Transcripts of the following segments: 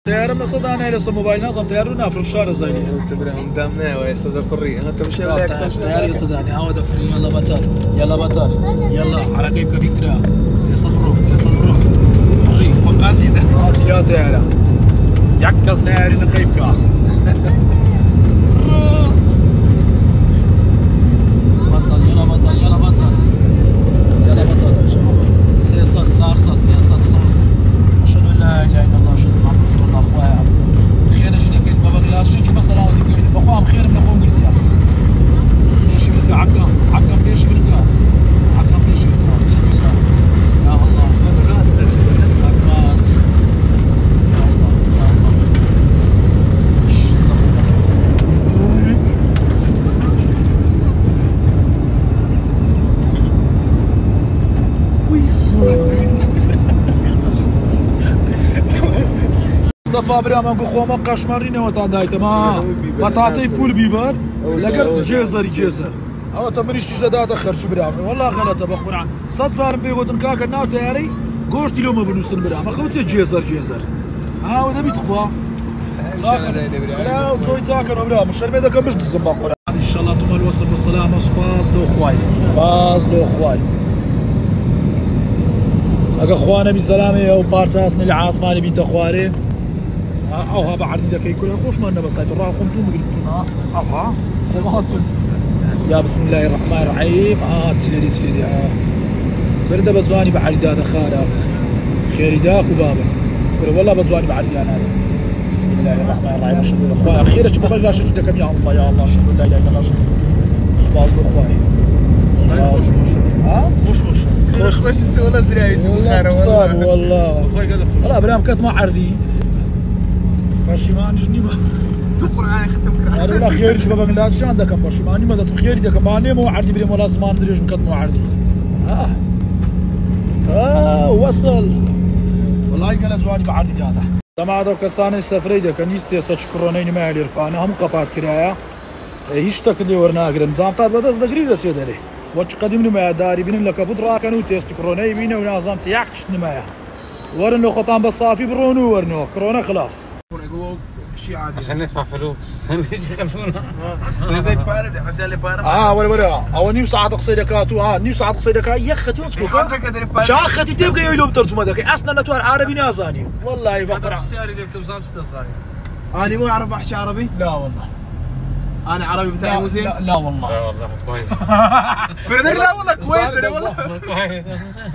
تيار من صدى انا لسه موبايل نازم تيارنا في الشارع زيني تبرم دمنا يا استاذ فري انت مش لاك تيار لسه داني هوا دفري يلا بطل يلا بطل يلا على كيف كيف ترى سيصبروا فري وقاسيده قاسيات تيار يعكس ناري لكيف كا بطل يلا بطل يلا بطل يلا بطل سيصد صار صد بيصد صار اشهد ان لا اله الا الله اشهد ان محمد رسول الله اخويا خير اجي لك ما بغلاش شيء بس صلاه تقول بخوام خير من اخوهم قلت يا ليش بلقى عكم ليش بلقى عكم ليش بلقى بسم الله يا الله يا الله يا الله مصطفى برام انكو خوما قشمرينه وتا دايته ما بطاطي فول بيبر لقى جزر او تمريش جدات اخر برام والله غلط بقرع صد صار بيقولن كاك ناو تياري قوشت اليوم بنوسن برام اخوتي جزر ها ودا بيتخوا لا وتسوي ساكن برام الشرمه ده كمش الزنباق ان شاء الله تم الوصل بالسلامه سباس لو خواي اگه خوانا بالسلامه او بارساس نلي عاصماني بنت خواري او ها بعد ذاك يكون خوش ما بس طيب راه قمتوا قلتوا ها سمعت يا بسم الله الرحمن الرحيم تسليدي كرد بزواني بعد هذا خارق خير داك وبابت والله بزواني بعد انا هذا بسم الله الرحمن الرحيم اشهد ان اخويا خير ايش بقى لا شجدكم يا الله يا الله اشهد ان لا اله الا الله سبحان الله اخويا خوش تسوي لنا زرايت والله والله برام كانت ما عردي برشيماني جنيبه القران ختم انا لا خير شباب لا شان ذاك برشيماني ما ذاك خير ذاك ماني مو عردي بريم ولا زمان ندري شنو كانت مو عردي وصل والله قال زواني بعردي هذا جماعه دو كساني سفري ده كنيس تيست شكرونين ما لي انا هم قطعت كرايا هیچ تکلی ورناگرم زامتات بدز دگری دست داره وچ قدیم نما داری بین لك بدرا كانوا تيست كورونا بينا ونازم سياقش نما ورنو خطان بالصافي برونو ورنو كورونا خلاص شيء عادي عشان ندفع فلوس نيجي خلونا هذا بارد حسن لي بارد ولا او نيو ساعه قصيدكاتو نيو ساعه قصيدك يخت يوسكو قصدك ادري بارد شاختي تبقى يلوم ترجمه دك اصلا نتوار عربي نازاني والله فقره السياري ديك توصل 6 صاير انا مو اعرف احكي عربي لا والله انا عربي بتاعي مو زين لا والله لا والله كويس لا والله كويس والله كويس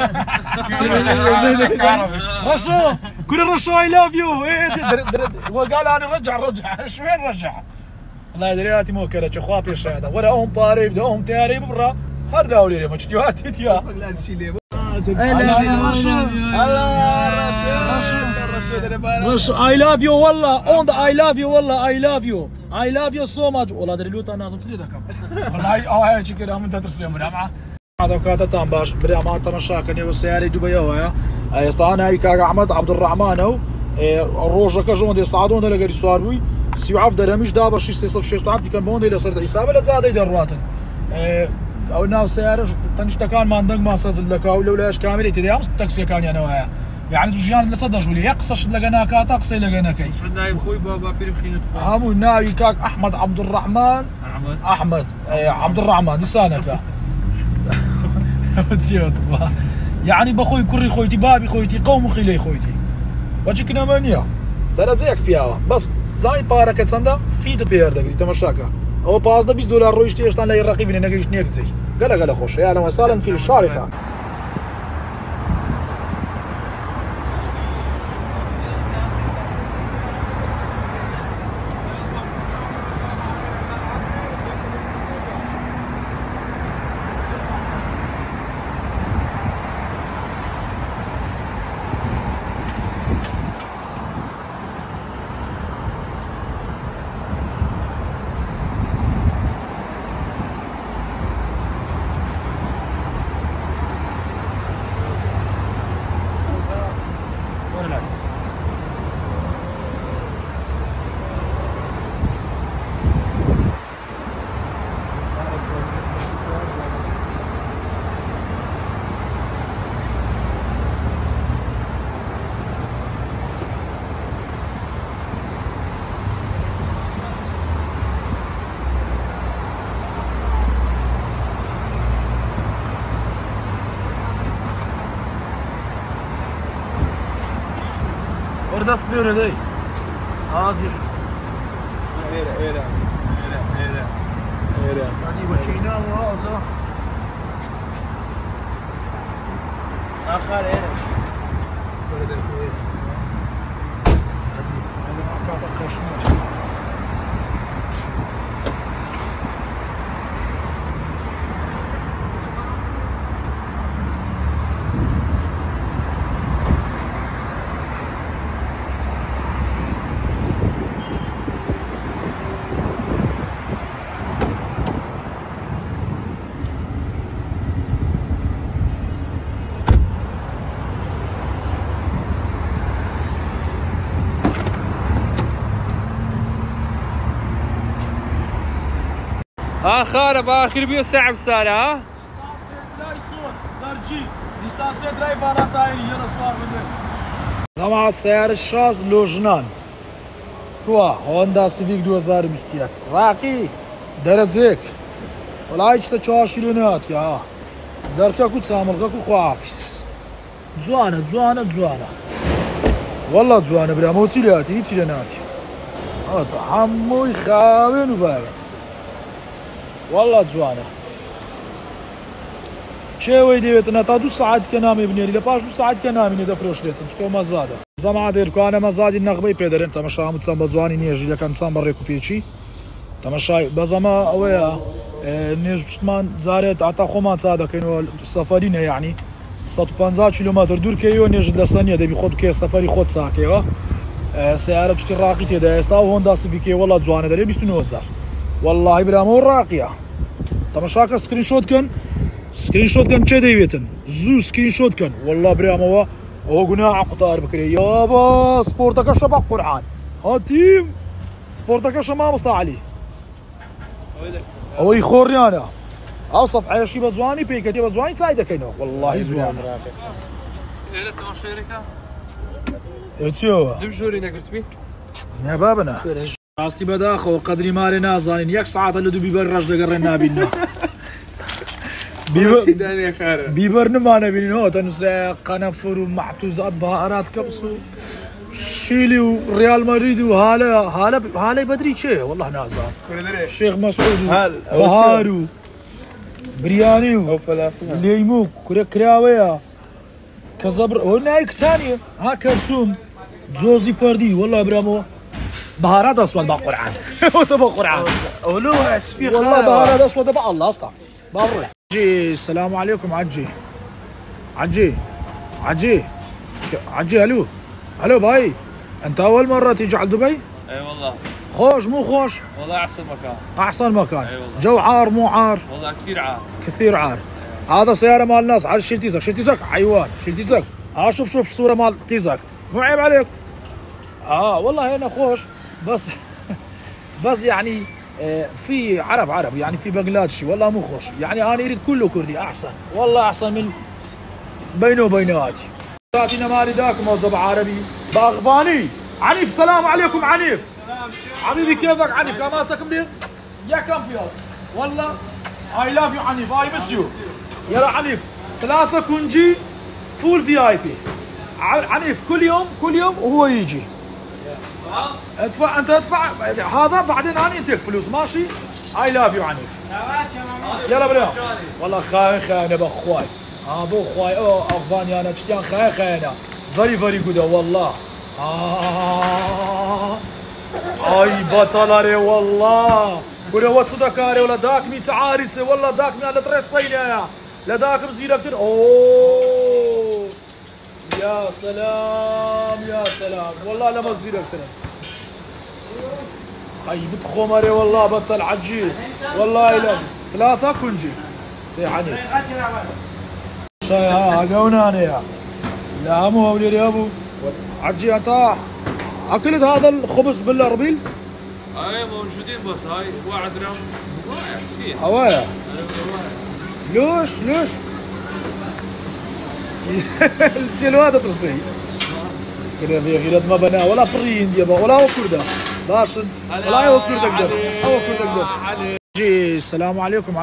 زينك عربي رشو كل رشو اي لاف يو هو قال انا رجع ايش وين رجع والله درياتي مو كرت اخويا في الشهاده ولا هم طاري بدهم هم تياري برا هذا اولي ما تشتيواتي تيا لا تشيل رشو اي لاف يو والله اون اي لاف يو والله اي لاف يو سو ماتش والله دري لوتا نازم سريدك والله هاي كده من تدرسين برا هذا كاتتان باش برا ما تمشى كان يوسياري دبي هو يستانا هاي كاغ احمد عبد الرحمن او الروجا كجون دي صعدون ده لقى سواربوي سيعرف درامش دابا شي 6 عرفتي كان بون دي صرت حساب لا زاد يدراتن او ناو سياره تنشتكان ما عندك ما سازل لك او لولاش كامل تدي تاكسي كان انا وياه يعني تجيان لصدج ولي يقصش لقنا كاتقصي لقنا كي صداي خوي بابا بيرم خينت هامو ناوي كاك احمد عبد الرحمن احمد عبد الرحمن لسانك يعني بخوي كري خويتي بابي خويتي قوم خيلي خويتي وجهك نمانيا دارا زيك فيها بس زاي باركت سندا فيد بير دغري تمشاكا او باز ده $20 رويشتي اشتان لا يراقبني نجيش نيكزي قال خوش يا اهلا وسهلا في الشارقه دست بیاره دی آزیش ایره هذه بچینا و آزا آخر ایره هذه ما كانت كشمش ها خالة باخر بيو ساعة بسالة ها زمان سيارة الشاز لوجنان كوا هوندا سيفيك 2021 راقي درجك ولا يشتا 4 كيلونات يا دركك وتسامرك وخوافيس جوانا والله جوانا برا موتيلاتي تيلاناتي هذا حموي خاوين وباين والله جوانا چێوەی دەوێتە تا 2 ساعت کە نامی بنێری لە پاش 2 ساعت کە نامینێ دەفرۆشرێتن چکۆ مەزادە زەما دێرکوانە مەزادی نەغبەی پێدەرێن تەمەشا هەموو چەند بە جوانی نێژیەکەم چەند بە ڕێک و پێچی تەمەشای بەزەما ئەوەیە نێژ پشتمان جارێت ئاتا خۆمان چا دەکەینەوە سەفەرینە یعنی 150 کیلومتر دوورکەوە نێژت لە سەنیە دەبی خۆت بکێ سەفەری خۆت چاکەوە سیارە پشتی ڕاقی تێدا ئێستا و هۆندا سیڤیکێ وەڵا جوانە دەرێ 29000 واللهی برامەوە ڕاقیە تەمەشاکە سکرین شۆت کەن چێ دەیوێتن زوو سکرین شۆت کەن والله برامەوە ئەوە گوناح قوتار بکرێ یابا سپۆرتەکەشە بە قورعان هاتیم سپۆرتەکەشە مامۆستا عەلی ئەوەی خۆڕیانە ئەو سەفحەیەشی بە جوانی پێکەتێ بە جوانی چای دەکەینەوە واللهی جوانە إيه تمام شركة چیەوە دمشوري نقرتبي نه بابنا ڕاستی بەداخەوە قەدری مارێ نازانین 1 ساعتە لە دوو بیبەر ڕەش دەگەڕێن نابینەوە داني خير بيبر نمانا بينو تنسى قنفر ومعتوزات بهارات كبس شيلي وريال مدريد وهالا بدري شيء والله نازل الشيخ مسعود بهارو برياني ليمو كراوية كزبر هناك ثانية ها كرسوم زوزي فردي والله برامو بهارات اسود بقى قرعان وتبقى قرعان ولو اسفي والله بهارات اسود بقى الله اسطى بروح عجي السلام عليكم عجي الو باي انت اول مره تيجي على دبي؟ اي والله خوش مو خوش؟ والله احسن مكان أي والله. جو عار مو عار؟ والله كثير عار هذا سياره مال الناس على شيل تيزك حيوان شيل تيزك شوف صوره مال تيزك مو عيب عليك والله هنا خوش بس يعني في عرب يعني في بنغلاديشي والله مو خوش يعني انا اريد كله كردي احسن والله احسن من بينه وبيناتي ساتينا مالي داك موظف عربي باغباني عنيف السلام عليكم عنيف حبيبي كيفك عنيف كمالك مدير يا كامبيون والله اي لاف يو عنيف اي مس يو يلا عنيف 3 كونجي فول في اي بي عنيف كل يوم وهو يجي انت ادفع هذا بعدين انا انتك فلوس ماشي اي لاف يو عنيف يلا بلا والله خاينه باخواي ابو اخواي افغاني انا تشتيان خاينه فيري جود والله اي بطلاري والله ولا وتصدكاري ولا داك مي تعاريتي والله داك مي على طريصينا لا داك مزيله كثير اوه يا سلام والله لا مزيله كثير اي بتخمري والله بطل عجيب والله لا 3 كنجي يا حنيف شاي قوناني يا لا مو وليد يا ابو عجي انت اكلت هذا الخبز بالاربيل؟ اي موجودين بس هاي واحد رام كثير هوايا لوش السلوات ترسي كده في غيرت ما بنا ولا فرين ديابا ولا هو كرده باشن ولا هو كردك درس عجي السلام عليكم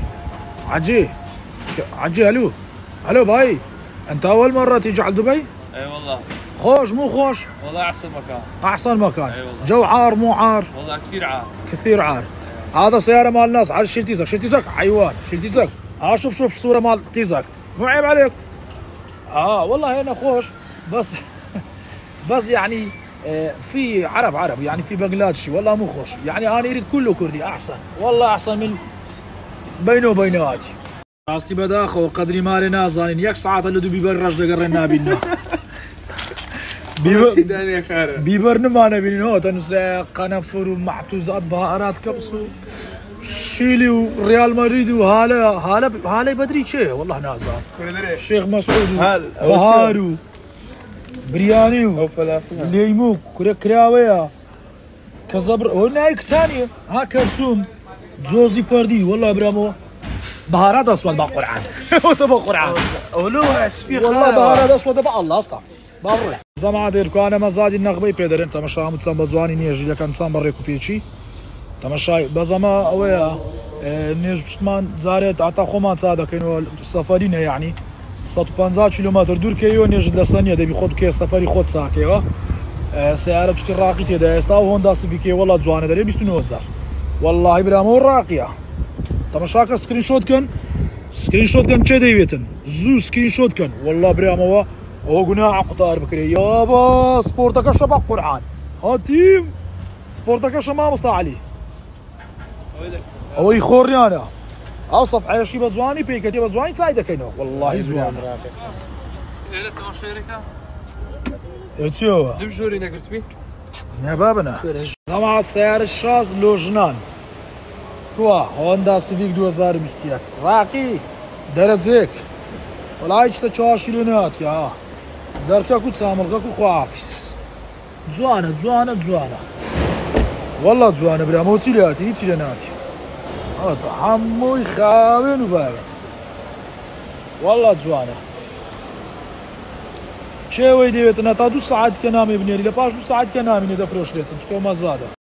عجي الو باي انت اول مره تيجي على دبي؟ اي اي والله. خوش مو خوش؟ والله احسن مكان. احسن مكان. اي والله. جو عار مو عار؟ والله كثير عار. كثير عار. هذا سيارة مال الناس. على شيل تيزك، شيل تيزك حيوان، شيل تيزك. شوف الصورة مال تيزك، مو عيب عليك. والله هنا خوش، بس بس يعني في عرب يعني في بنغلاديشي، والله مو خوش. يعني انا اريد كله كردي احسن، والله احسن من بينه وبيناتي. راستي بداخل وقدري مالي نازانين يك ساعات اللي دو بيبر رجل قرنا بينا داني خير بيبر نما نبين هو تنسى قنفر ومعتوزات بهارات كبسو شيلي وريال مدريد وهالا بدري شيء والله نازان. الشيخ مسعود بهارو برياني وفلافل ليموك كراوية كزبر هناك ثانية ها كرسوم زوزي فردي والله برامو بهارات اسود با قرعان وتبا قرعان اولوها سفيخ والله بهارات اسود با الله استا بروح زعما ديركو انا مازادي النغبي بيدرين تماشا متصم بزواني نيجي لكن صام بريكو بيتشي تماشا بزما اويا نيج بشمان زارت عطا خومان ساده كانوا السفرين يعني 150 كيلومتر دور كيو نيج لسانيه دبي خود كي سفري خود ساكيوا سياره تشتي راقيتي دا استا هوندا سيفيكي والله زوانه دري 29000 والله برامو راقيه تماشاك سكرين شوت كان چه ديويتن زو سكرين شوت كان والله برامو او قناع قطار بكري يابا سبورتك شباب قرعان هاتيم سبورتك شما مستعلي او يخورني انا اوصف عيشي بزواني بيكتي بزواني سايده كينو والله زوانه ايه شركه اتشو دمجوري نقلت بيه يا بابنا زعما السيارة الشاز لوجنان كوا هوندا سيفيك 2021 راقي درجك ولا يشتا 4 كيلونات يا دركك وتسامرك وخوافيس زوانه والله زوانه برا موتيلاتي تيلاناتي هذا حمو خاوين وباين والله زوانه چه وی دیویت نه تا 2 ساعت که نامی بنیری لپاش 2 ساعت که نامی ندفروش لیتن چکو مزاده